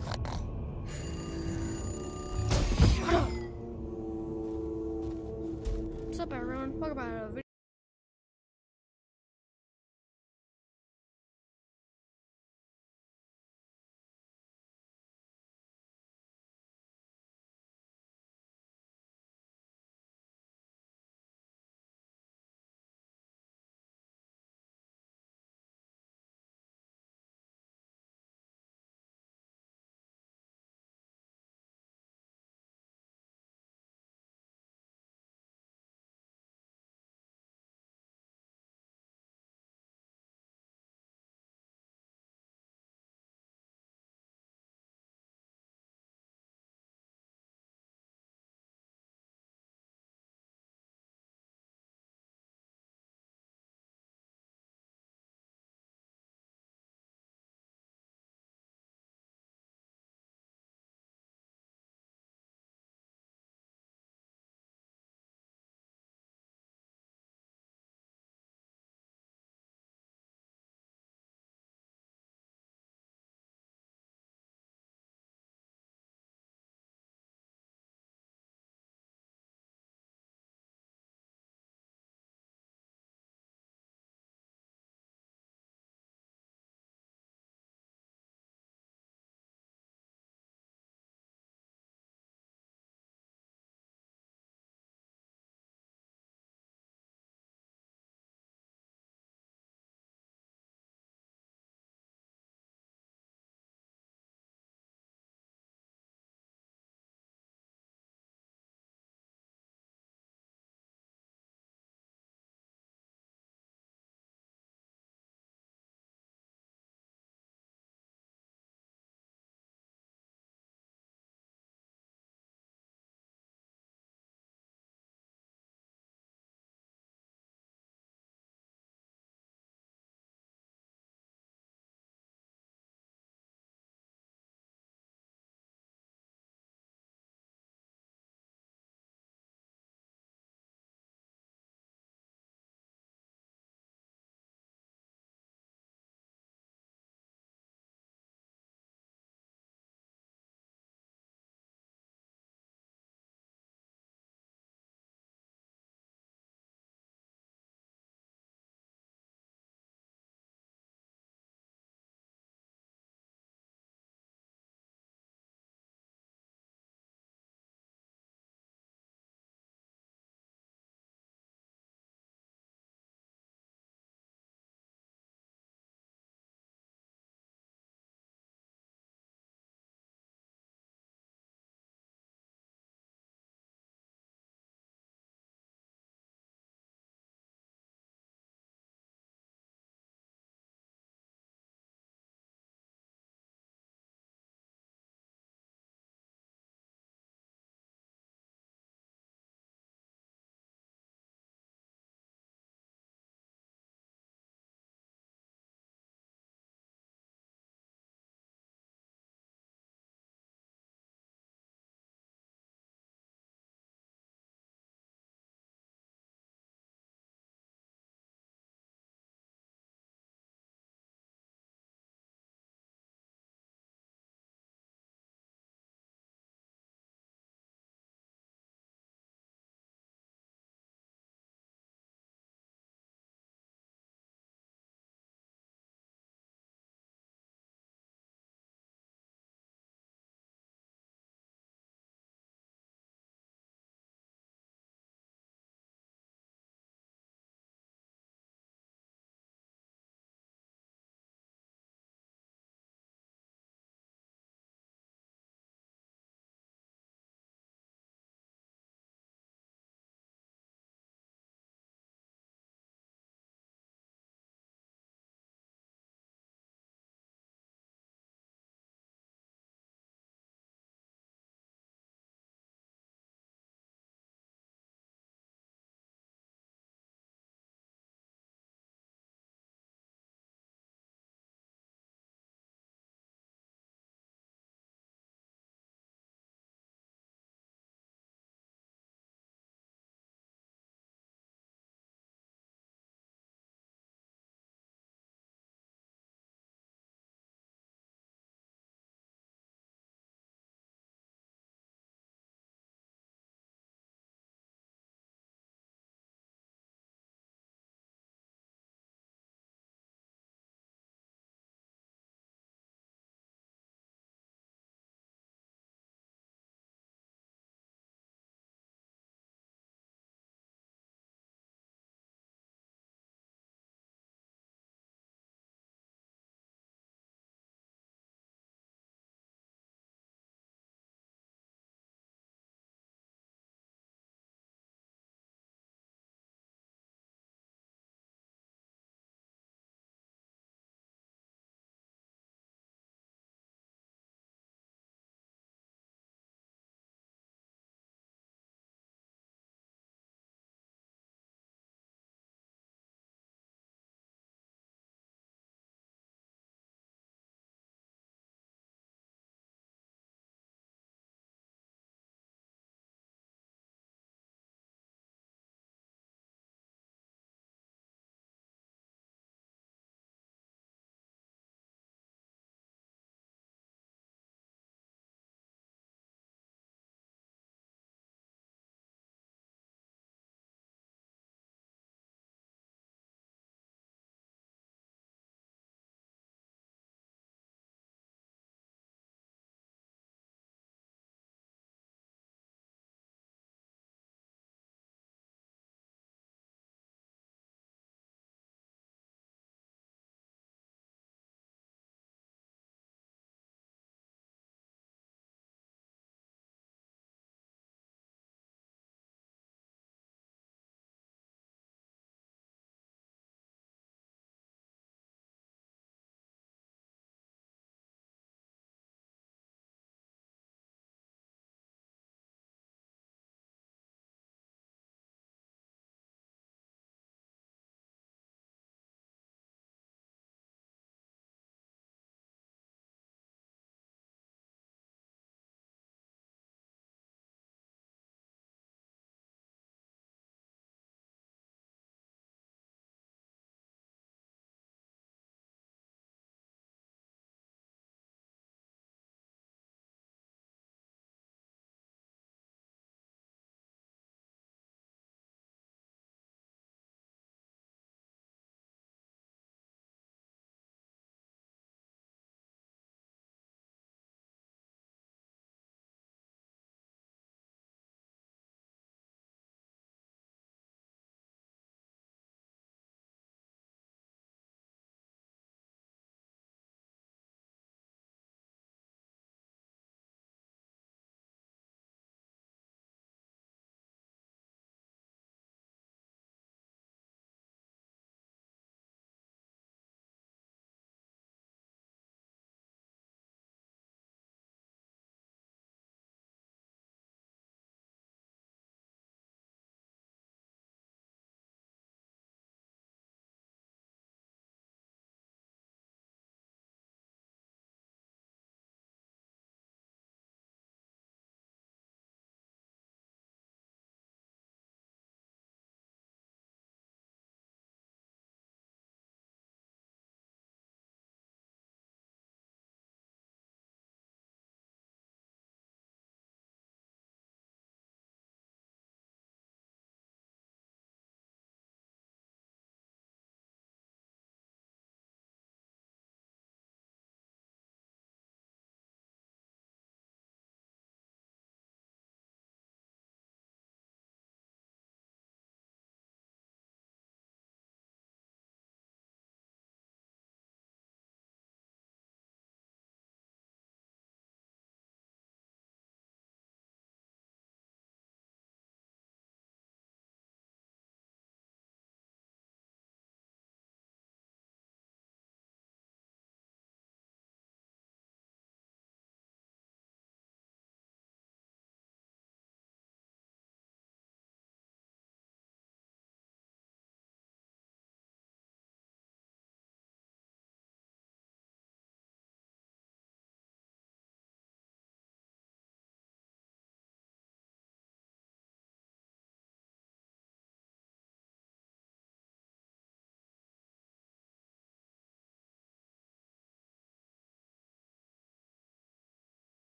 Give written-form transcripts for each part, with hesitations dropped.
What's up, everyone? Welcome back to a video.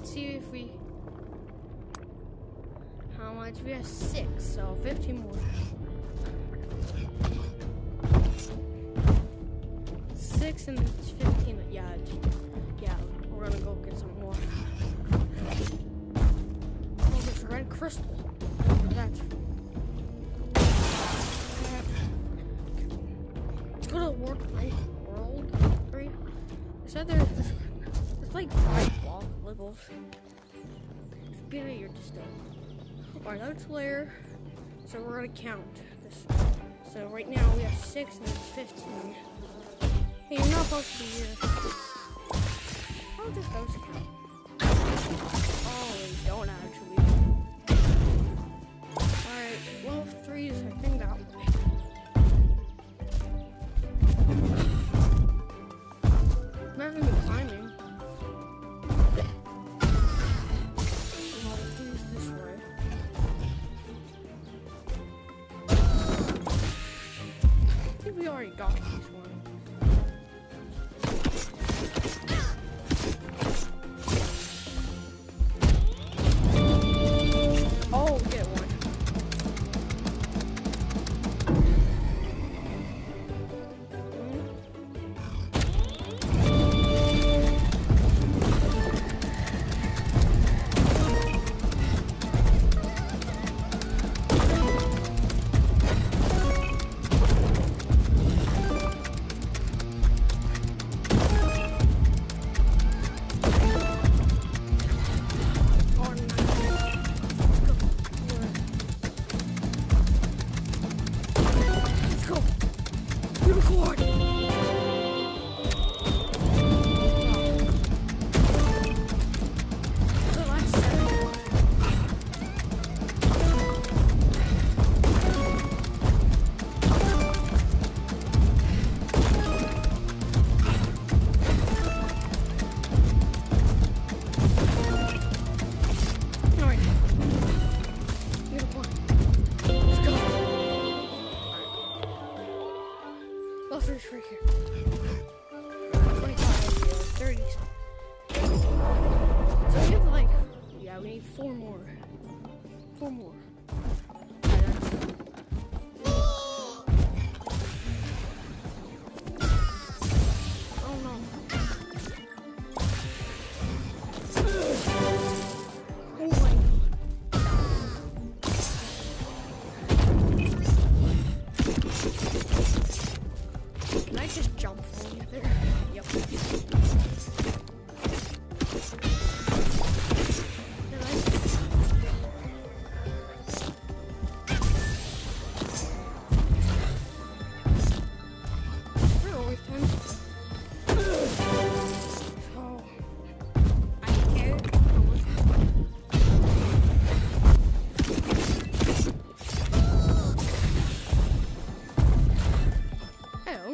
let's see if we. How much? We have 6, so 15 more. 6 and 15. Yeah, we're gonna go get some more. Oh, there's red crystal. That's. Let's go to World 3. I said there's like 5 block levels. You're just Alright, let's layer. So we're gonna count this. So right now we have 6 and 15. Hey, you're not supposed to be here. How does those count? Oh, they don't actually. Alright, well, 3 is I think that way. I'm having been climbing. We already got this one. Oh, get one. Buffers right here. 25, 30. So we have like, yeah, we need 4 more. 4 more. Oh no. Oh my. Can I just jump from you there? Yep. We're always time. So, I care. Hello.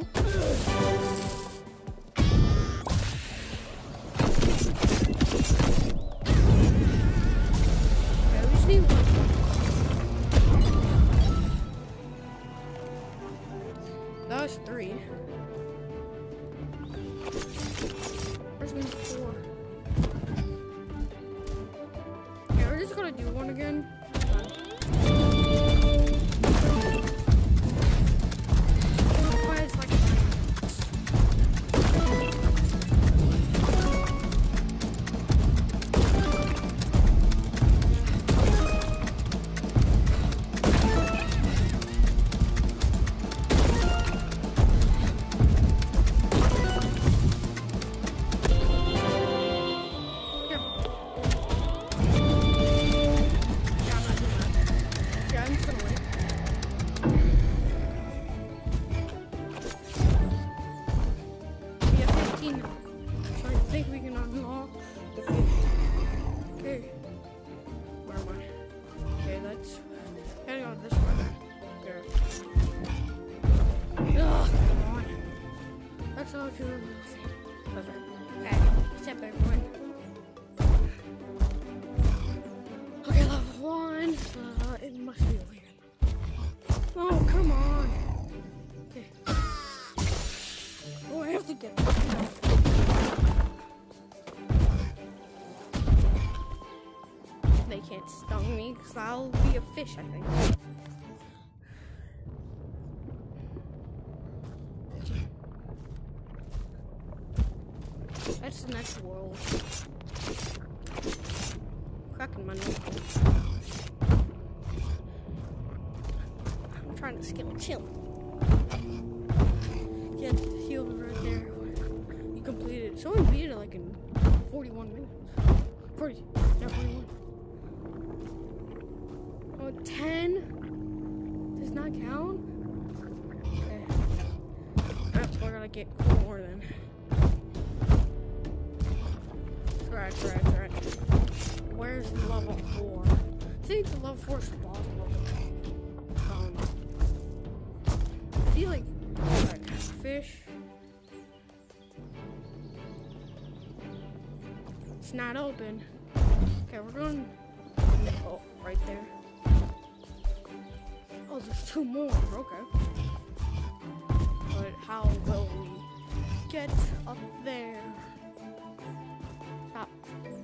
That was 3. Where's me 4? Yeah, we're just gonna do one again. So I think we can unlock the 50. Okay. Where am I? Okay, let's gotta go this way. There. Ugh, come on. That's all too. That's right. Okay, step everyone. Okay, level 1. It must be over here. Oh, come on. Okay. Oh, I have to get this. that stung me, because I'll be a fish, I think. That's the next world. Cracking my nose. I'm trying to skill chill. Get healed right there. You completed it. Someone beat it like in 41 minutes. 40. No, 41. Oh, 10? Does not count? Okay. Alright, we're gonna get more then. Alright. Where's level 4? I think the level 4 is the boss level. I feel like, alright, fish. It's not open. Okay, we're going, oh, right there. Oh, there's 2 more, okay. But how will we get up there? Stop.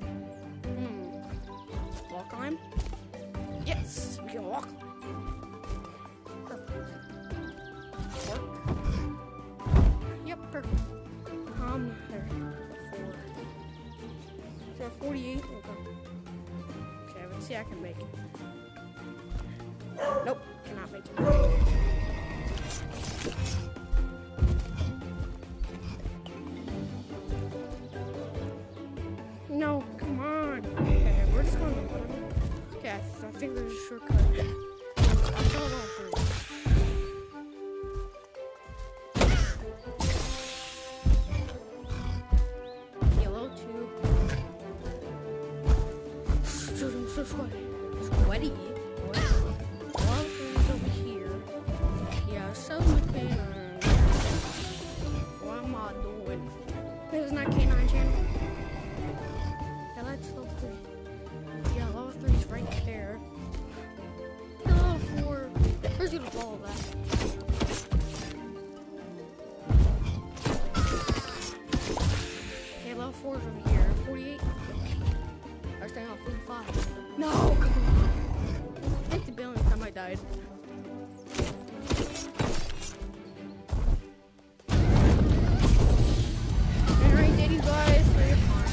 Wall climb? Yes, we can walk. Perfect. Work. Yep, perfect. There. 4. Is there 48? Okay, let's see. I can make it. Nope, cannot make it. No, come on. Okay, we're just going to... Okay, I think there's a shortcut. I saw all 3. Yellow 2. Dude, I'm so sweaty. Sweaty? All 3 is over here. Yeah, so McCain. What am I doing? This is not K9 channel. That's level 3. Yeah, level 3 is right there. Level 4. Where's gonna follow that? Okay, level 4 is over here. 48. I was staying on 45. No, come on. I think the billionth time I died. Alright, did you guys? Very fun.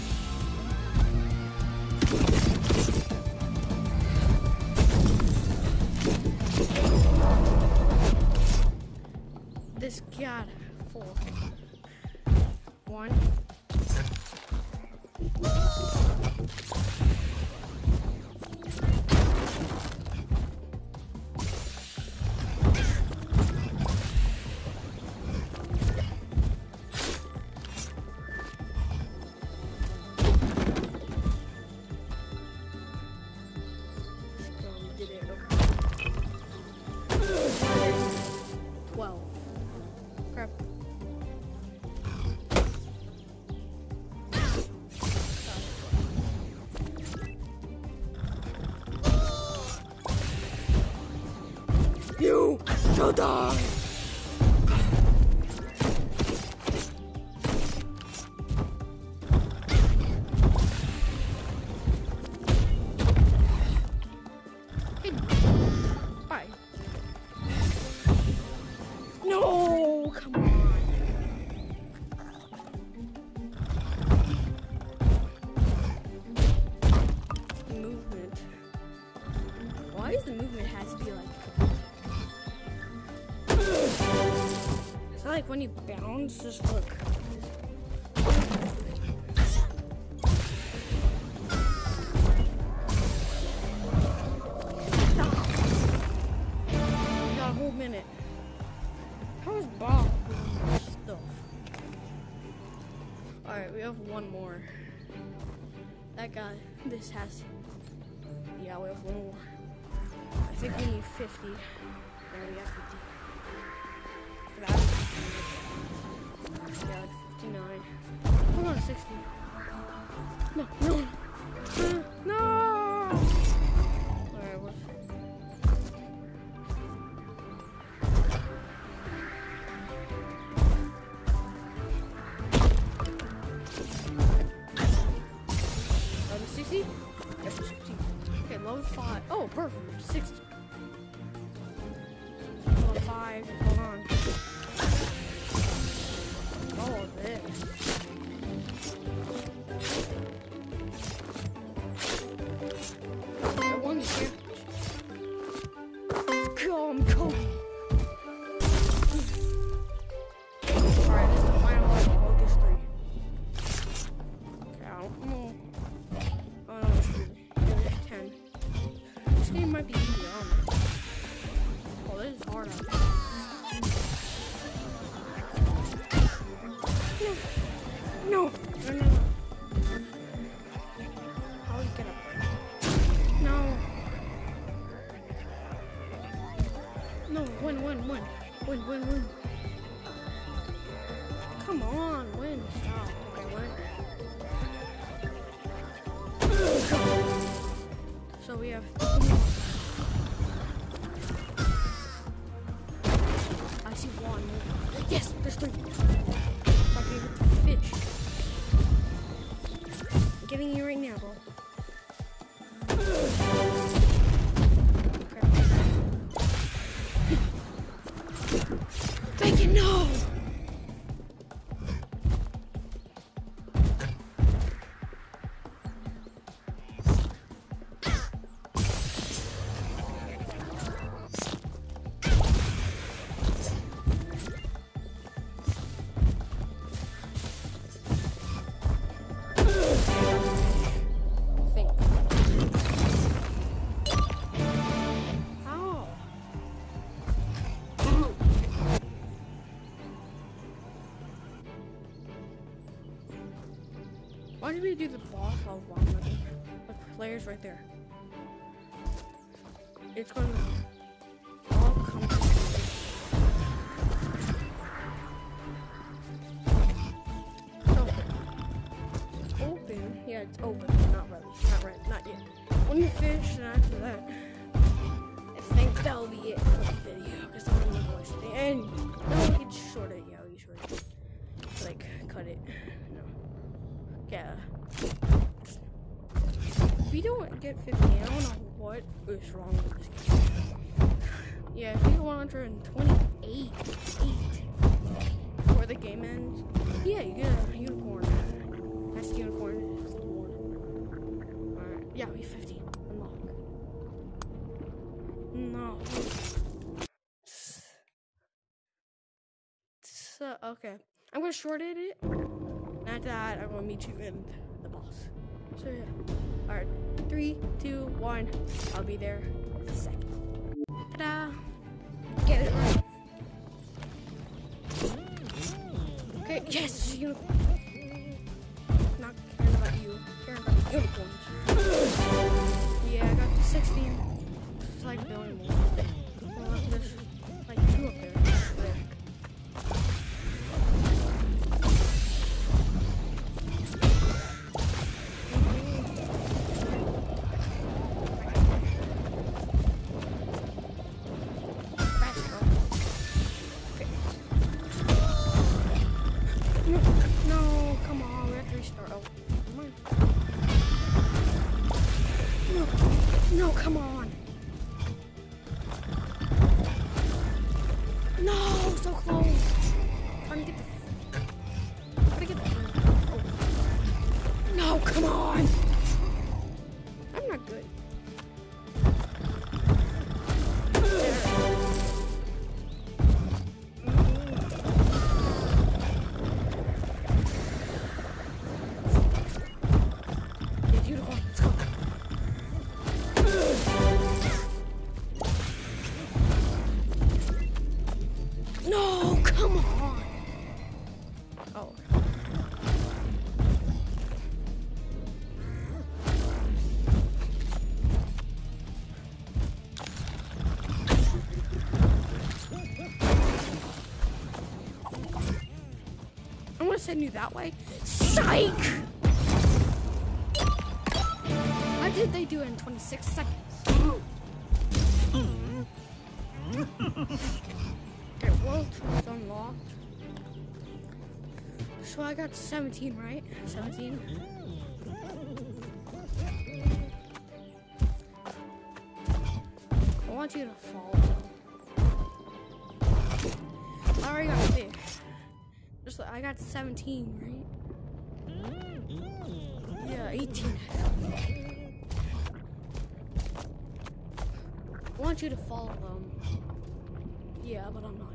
This got 4. 1. Did it, okay. 12. Crap. You shall die! Bye. No, come on. Movement. Why does the movement has to be like? It's like when you bounce, just look. You got a whole minute. How is Bob doing stuff? Alright, we have 1 more. That guy, this has. Yeah, we have 1 more. I think we need 50. Yeah, we have 50. That. Yeah, like 59. We're on 60. No. No! Alright, what's... perfect. 60. Hold on, 5. Hold on. All of this. I won the championship. Let's go, I'm Kobe. Alright, this is the final one. Focus 3. Okay, I don't know. Oh no, it's 10. This game might be easy, I don't know. Oh, this is hard out there. No. How do you get up there? No. No, win. Win. Come on, win. Stop. Okay, win. So we have. I see 1. Yes, there's 3. Fucking fish. I'm getting you right now, bro. Okay. Thank you, no! Why did we do the boss of one? The players right there. It's going to all come together. So, it's open. Yeah, it's open. Not really. Not yet. When you finish, and after that, I think that'll be it for the video. Because I'm going to watch the end. No, we can short it. Yeah, we short it. Like, cut it. No. Yeah. If you don't get 50, I don't know what is wrong with this game. Yeah, if you 128 before the game ends, yeah, you get a unicorn. That's the unicorn. Is the one. Alright, yeah, we 50. Unlock. No. So, okay. I'm gonna short it. After that, I'm gonna meet you in the boss. So yeah. Alright, 3, 2, 1. I'll be there in a second. Ta-da! Get it right. Okay, yes, it's a unicorn. Not caring about you. Caring about the unicorns. Yeah, I got to 16. It's like billion more. Well, there's like 2 up there. There. No, come on. No, so close. Trying to get the oh. No, come on. I'm not good. No, come on. Oh. I'm gonna send you that way. Psych! Why did they do it in 26 seconds? Okay, world tour is unlocked. So I got 17, right? 17. want you to follow them. I already got a fish. I got 17, right? Yeah, 18. I want you to follow them. Yeah, but I'm not.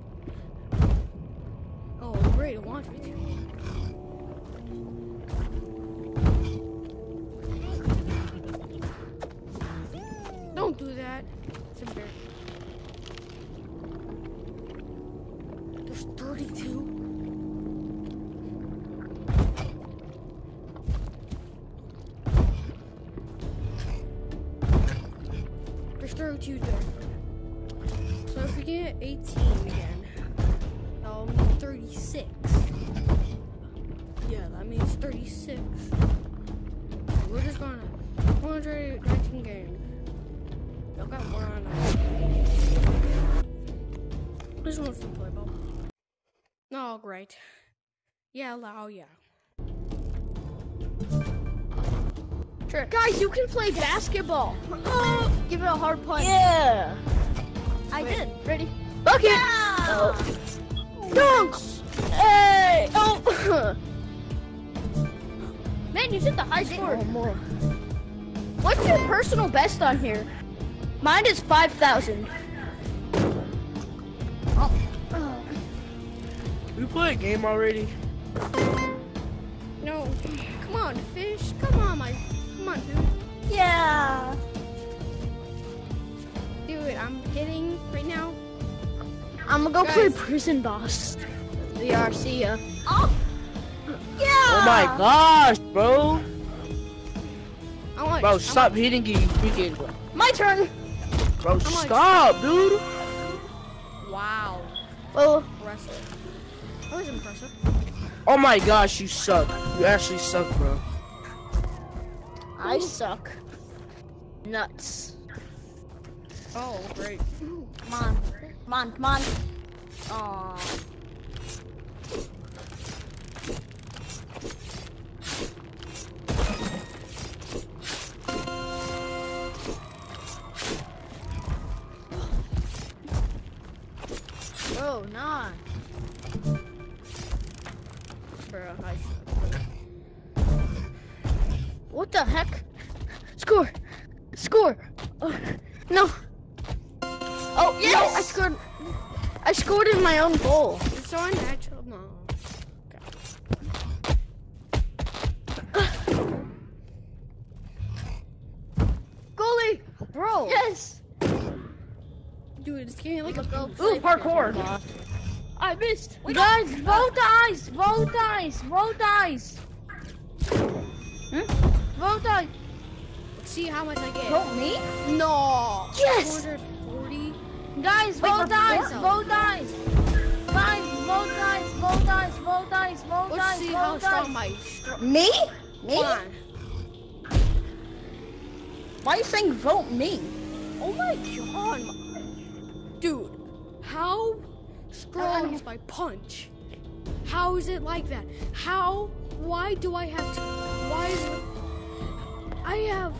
Oh, great, it wants me to. Don't do that. It's embarrassing. There's 32. There's 32 there. So if we get 18 again, that'll mean 36. Yeah, that means 36. We're just gonna 119 games. Y'all got 109. This one's to play ball. Oh, great. Yeah, yeah. Sure. Guys, you can play basketball. Give it a hard punch. Yeah. I did. Ready? Bucket. Yeah. Oh. Dunks. Hey. Oh. Man, you hit the high score. Oh, more. What's your personal best on here? Mine is 5,000. We play a game already. No. Come on, fish. Come on, dude. Yeah. Dude, I'm hitting right now. I'm gonna go Guys. play Prison Boss. VR, see ya. Oh. Yeah. Oh my gosh, bro. Bro, I stop hitting it, you freaking. My turn. Bro, much? stop, dude. Wow. Oh, Impressive. That was impressive. Oh my gosh, you suck. You actually suck, bro. I suck. Nuts. Oh, great. Come on. Come on. Come on. Aw. Oh, nah. Bro, I suck. What the heck? Score! Score! Oh, no! Oh, yes! No, I scored in my own goal. It's so unnatural. No. Goalie! Bro. Yes! Dude, it's getting like a Ooh, parkour! I missed! Guys, roll dice! Roll dice! Roll dice! Roll dice! Let's see how much I get. Vote me? No. Yes! 240. Guys, Wait, roll for dice! four? Roll dice! Guys, roll dice! Roll dice! Roll dice! Roll Let's dice! see Roll how strong dice! my Me? Me? Come on. Why are you saying vote me? Oh my god. Dude, how strong is my punch? How is it like that? Why do I have to, why is it, I have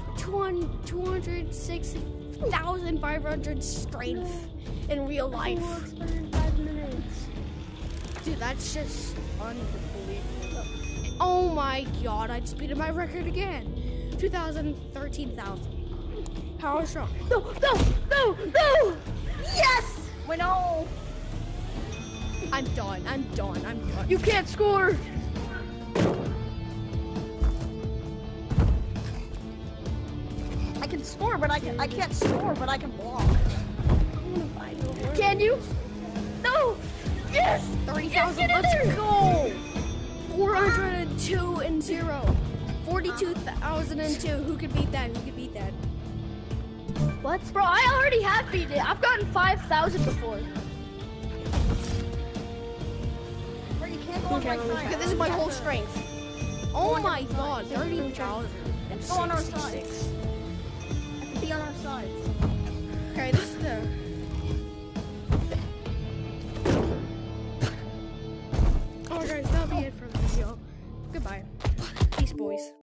206,500 strength in real life. 5 minutes. Dude, that's just unbelievable. Oh my god, I just beat my record again. 13,000. How strong? No, no, no, no! Yes! We know. I'm done. You can't score! I can score, but I can't score, but I can block. Can you? No! Yes! 30,000. Get in Let's there! go. 402 and 0. 42,002. Who could beat that? What? Bro, I already have beat it. I've gotten 5,000 before. Bro, you can't go on my Okay, side. this is my whole strength. Oh my god, 30,000. Go on our side. Be on our side. Okay, this is the. Oh guys, that'll be it for the video. Goodbye. Peace, boys.